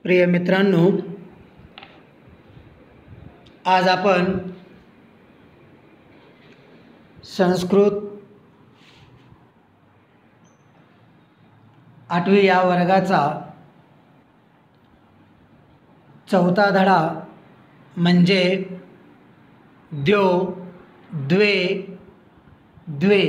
प्रिय मित्रांनो, आज आपण संस्कृत 8वी या वर्गाचा चौथा धडा म्हणजे द्यो, द्वे, द्वे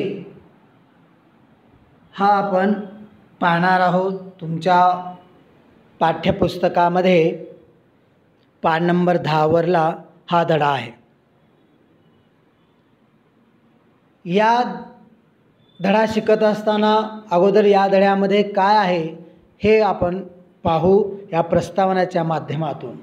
हा आपण पाहणार आहोत। तुमच्या पाठ्यपुस्तकामध्ये पान नंबर 10 वरला हा धडा आहे। या धडा शिकत असताना अगोदर या धड्यामध्ये काय आहे हे आपण पाहू या प्रस्तावनाच्या माध्यमातून।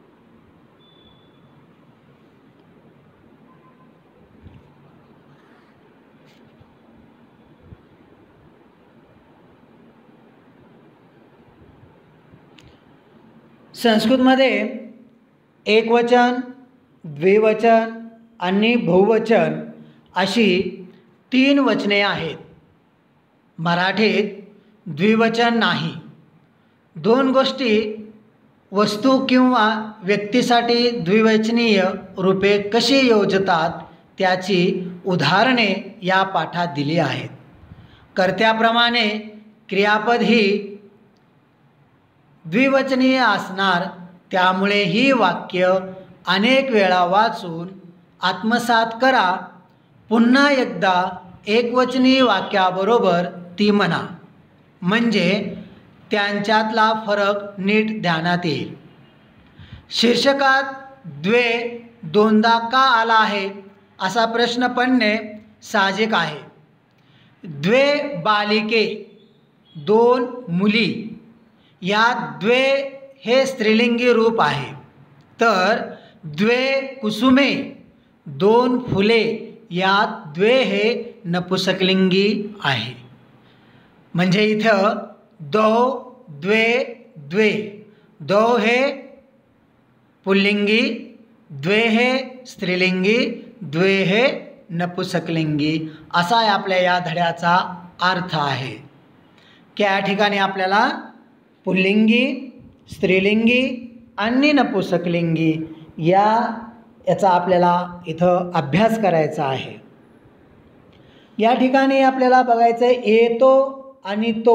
संस्कृतमध्ये एकवचन, द्विवचन आणि बहुवचन अशी 3 वचने आहेत। मराठीत द्विवचन नाही। 2 गोष्टी वस्तू किंवा व्यक्तीसाठी द्विवचनीय रूपे कशी योजतात त्याची उदाहरणे या पाठात दिली आहेत। कर्त्याप्रमाणे क्रियापद ही द्विवचनीय असणार, त्यामुळे ही वाक्य अनेक वेळा वाचून आत्मसात करा। पुन्हा एकदा एकवचनी वाक्याबरोबर ती म्हणा, म्हणजे त्यांच्यातला फरक नीट ध्यानात येईल। शीर्षकात द्वे 2दा का आला आहे असा प्रश्न पडणे साहजिक आहे। द्वे बालिके, 2 मुली यात द्वे हे स्त्रीलिंगी रूप आहे, तर द्वे कुसुमे 2 फुले यात द्वे हे नपुंसकलिंगी आहे। म्हणजे इथं दौ, द्वे, द्वे, दौ हे पुल्लिंगी, द्वे हे स्त्रीलिंगी, द्वे हे नपुंसकलिंगी असा आपल्या या धड्याचा अर्थ आहे। की या ठिकाणी आपल्याला पुल्लिंगी, स्त्रीलिंगी आणि नपुंसकलिंगी याचा आपल्याला इथं अभ्यास करायचा आहे। या ठिकाणी आपल्याला बघायचं आहे येतो आणि तो,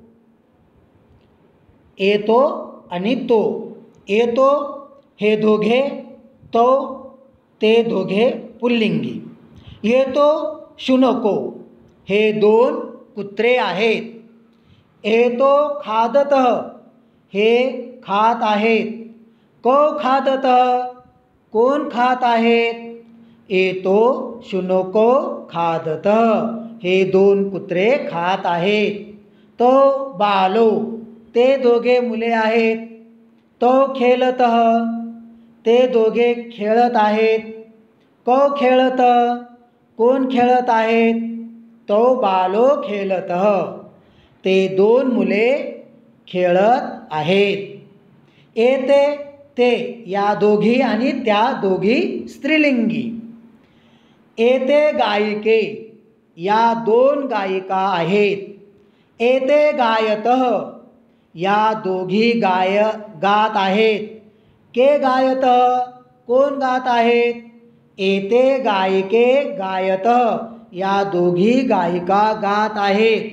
येतो आणि तो। येतो हे दोघे, तो ते दोघे पुल्लिंगी। येतो शुनको हे 2 कुत्रे आहेत। येतो खादतः हे खात आहेत। को खादतः कोण खात आहेत? येतो शुनको खादतः हे 2 कुत्रे खात आहेत। तो बालो ते दोघे मुले आहेत। तो खेळतः ते दोघे खेळत आहेत। को खेळतः कोण खेळत आहेत? तो बालो खेळतः ते 2 मुले खेळत आहेत। येते ते या दोघी आणि त्या दोघी स्त्रीलिंगी। येते गायिके या 2 गायिका आहेत। येते गायतः या दोघी गात आहेत। के गायतः कोण गात आहेत? येते गायिके गायतः या दोघी गायिका गात आहेत।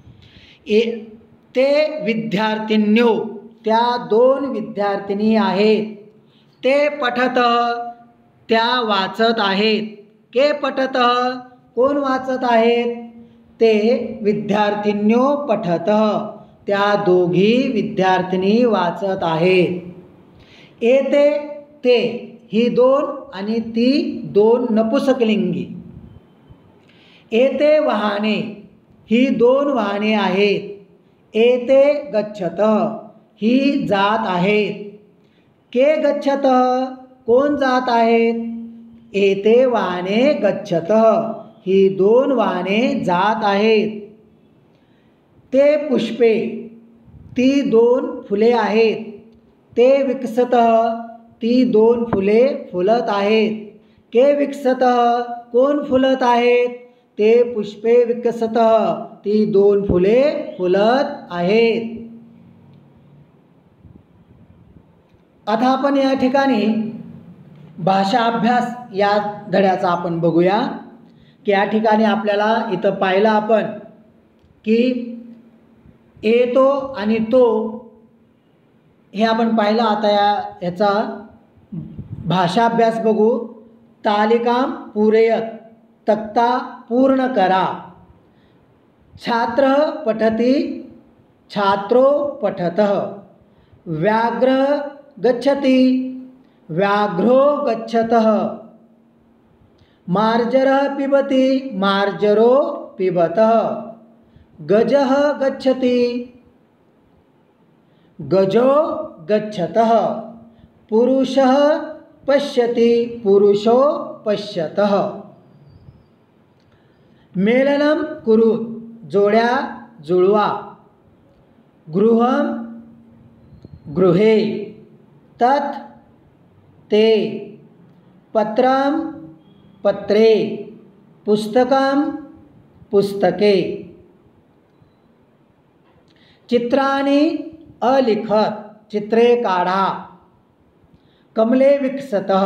ते विद्यार्थिन्यो त्या 2 विद्यार्थिनी आहेत। ते पठतः त्या वाचत आहेत। के पठतः कोण वाचत आहेत? ते विद्यार्थिन्यो पठतः त्या दोघी विद्यार्थिनी वाचत आहेत। येते ते ही 2 आणि ती 2 नपुंसकलिंगी। येते वाहने ही 2 वाहने आहेत। येते गच्छतः ही जात आहेत। के गच्छतः कोण जात आहेत? येते वाहने गच्छतः ही 2 वाहने जात आहेत। ते पुष्पे ती 2 फुले आहेत। ते विकसतः ती 2 फुले फुलत आहेत। के विकसतः कोण फुलत आहेत? ते पुष्पे विकसतः ती 2 फुले फुलत आहेत। आता आपण या ठिकाणी भाषा अभ्यास या धड्याचा आपण बघूया की या ठिकाणी आपल्याला इथं पाहिलं आपण की येतो आणि तो हे आपण पाहिलं. आता याचा भाषा अभ्यास बघू. तालिकाम पूरयत, तक्ता पूर्ण करा. छात्र पठति, छात्रो पठतः. व्याघ्र गच्छति, व्याघ्रो गच्छतः. मार्जरः पिबति, मार्जरो पिबतः. गजः गच्छति, गजो गच्छतः. पुरुषः पश्यति, पुरुषो पश्यतः. मेलनं कुरु, जोड्या जुळवा. गृहं गृहे, तत् ते. पत्रं पत्रे, पुस्तकं पुस्तके. चित्राणि अलिखत, चित्रे काढा. कमले विकसतः,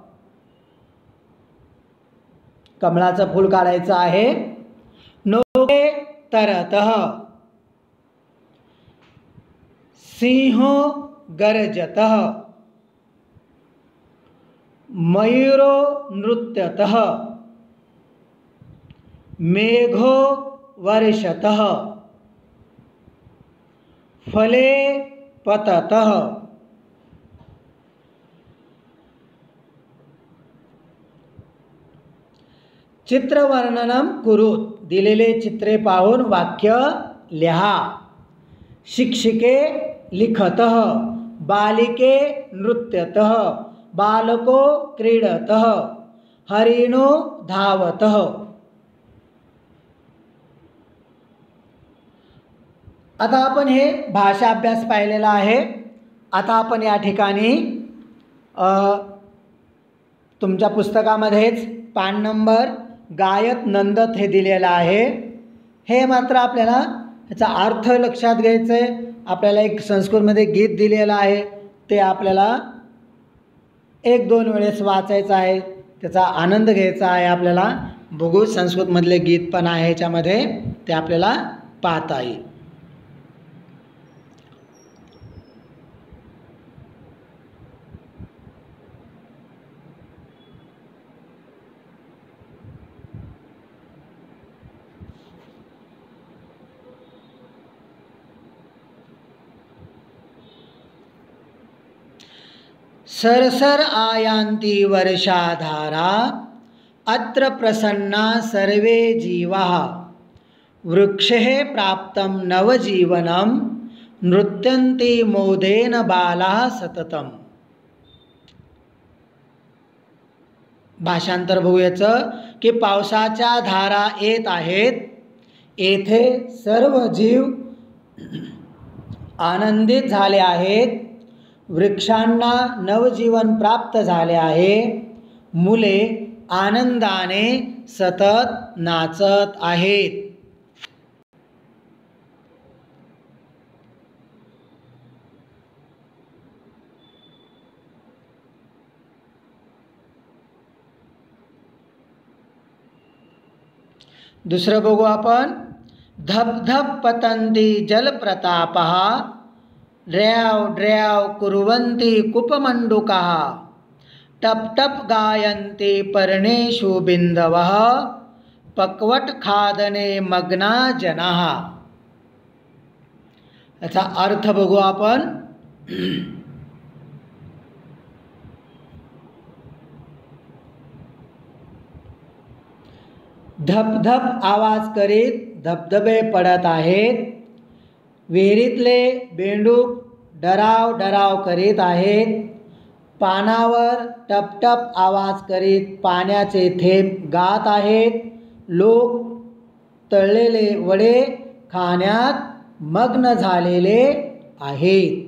कमळाचं फूल काढायचं आहे. नौके तरतः. सिंहो गर्जतः. मयूरो नृत्यतः. मेघो वर्षतः. फले पततः. चित्रवर्णनम कुरु, दिलेले चित्रे पाहून वाक्य लिहा. शिक्षिके लिखतः, बालिके नृत्यतः, बालको क्रीडतः, हरिणो धावतः. आता आपण हे भाषा अभ्यास पाहिलेला आहे. आता आपण या ठिकाणी तुमच्या पुस्तकामध्येच पान नंबर गायत नंदत हे दिलेलं आहे. हे मात्र आपल्याला याचा अर्थ लक्षात घ्यायचा आहे. आपल्याला एक संस्कृतमध्ये गीत दिलेलं आहे, ते आपल्याला 1-2 वेळेस वाचायचं आहे, त्याचा आनंद घ्यायचा आहे. आपल्याला बघू, संस्कृतमधले गीत पण आहे ह्याच्यामध्ये, ते आपल्याला पाहता येईल. सरसर आयांती वर्षाधारा, अत्र प्रसन्ना सर्वे जीवाः. वृक्षे प्राप्तं नवजीवनं, नृत्यन्ति मोदेन बालाः सततम. भाषांतर बघू याचं की पावसाच्या धारा येत आहेत, येथे सर्व जीव आनंदित झाले आहेत. वृक्षांना नवजीवन प्राप्त झाले आहे. मुले आनंदाने सतत नाचत आहेत. दुसरं बघू आपण. धप धप पतंती जलप्रतापः, ड्र्याव ड्र्याव कुर्वन्ति कूपमण्डूकाः. टप टप गायन्ति पर्णेषु बिन्दवः, पक्वटखादने मग्ना जनाः. याचा अर्थ बघू आपण. धपधप आवाज करीत धबधबे पडत आहेत. विहिरीतले बेंडूक डराव डराव करीत आहेत. पानावर टपटप आवाज करीत पाण्याचे थेंब गात आहेत. लोक तळलेले वडे खाण्यात मग्न झालेले आहेत.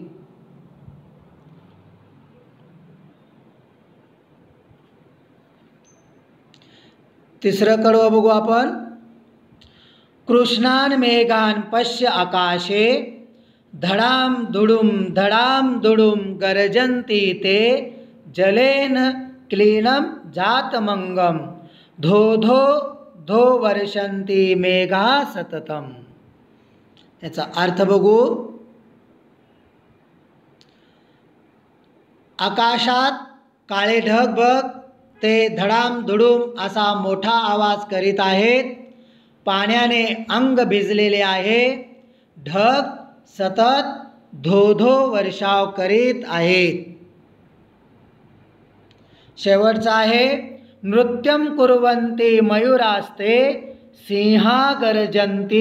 तिसरं कडवं बघू आपण. कृष्णान मेघान पश्य आकाशे, धडाम दुडुम गर्जन्ति ते जलेन क्लीनं जातमंगम धो धो धो वर्षन्ति मेघा सततम. याचा अर्थ बघू. आकाशात काळे ढग बघ, ते धडाम धुडूम असा मोठा आवाज करीत आहेत. पाण्याने अंग भिजलेले आहे. ढग सतत धो धो वर्षाव करीत आहेत. शेवटचा आहे नृत्यं कुर्वन्ति मयूरास्ते सिंहा गर्जन्ति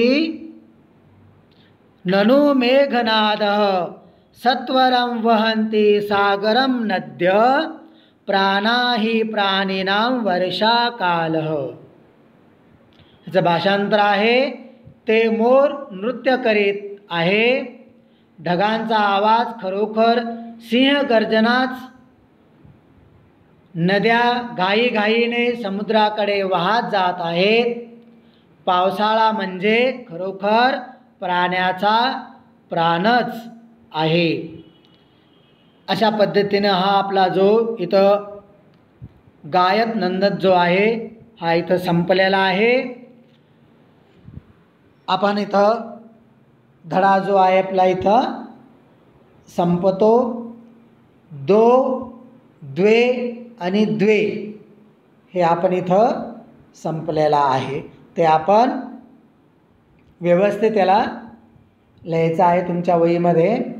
ननु मेघनादः सत्वरं वहन्ति सागरं नद्य प्राणाहि प्राणिनां वर्षाकालः. याचं भाषांतर आहे ते मोर नृत्य करीत आहे. ढगांचा आवाज खरोखर सिंह गर्जनाच. नद्या घाईघाईने समुद्राकडे वाहत जात आहेत. पावसाळा म्हणजे खरोखर प्राण्याचा प्राणच आहे. अशा पद्धतीनं हा आपला जो इथं गायत नंदत जो आहे हा इथं संपलेला आहे. आपण इथं धडा जो आहे आपला इथं संपतो. दो, द्वे आणि द्वे हे आपण इथं संपलेला आहे. ते आपण व्यवस्थित त्याला लिहायचं आहे तुमच्या वहीमध्ये.